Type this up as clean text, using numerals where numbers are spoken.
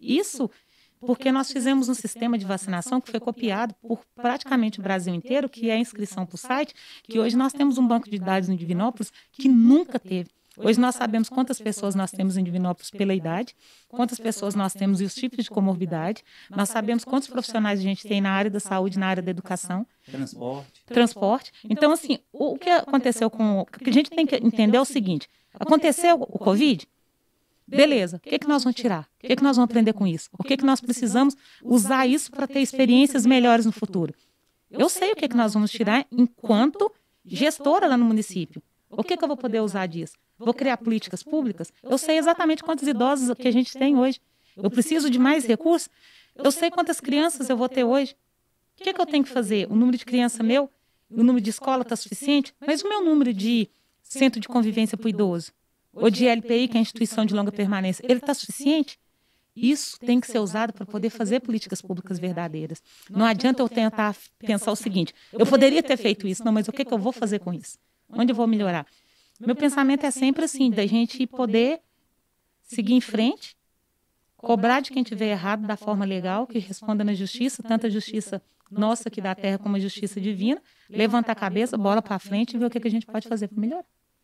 Isso porque nós fizemos um sistema de vacinação que foi copiado por praticamente o Brasil inteiro, que é a inscrição para o site, que hoje nós temos um banco de dados em Divinópolis que nunca teve. Hoje nós sabemos quantas pessoas nós temos em Divinópolis pela idade, quantas pessoas nós temos e os tipos de comorbidade, nós sabemos quantos profissionais a gente tem na área da saúde, na área da educação. Transporte. Então, assim, o que aconteceu o que a gente tem que entender é o seguinte, aconteceu o Covid? Beleza, o que nós vamos tirar? O que nós vamos aprender com isso? O que nós precisamos usar isso para ter experiências melhores no futuro? Eu sei o que nós vamos tirar enquanto gestora lá no município. O que eu vou poder usar disso? Vou criar políticas públicas? Eu sei exatamente quantos idosos que a gente tem hoje. Eu preciso de mais recursos? Eu sei quantas crianças eu vou ter hoje. O que eu tenho que fazer? O número de criança meu, o número de escola está suficiente? Mas o meu número de centro de convivência para o idoso? Ou de LPI, que é a instituição de longa permanência, ele está suficiente? Isso tem que ser usado para poder fazer políticas públicas verdadeiras. Não adianta eu tentar pensar o seguinte, eu poderia ter feito isso, não, mas o que eu vou fazer com isso? Onde eu vou melhorar? Meu pensamento é sempre assim, da gente poder seguir em frente, cobrar de quem tiver errado da forma legal, que responda na justiça, tanto a justiça nossa aqui da terra como a justiça divina, levantar a cabeça, bola para frente e ver o que a gente pode fazer para melhorar.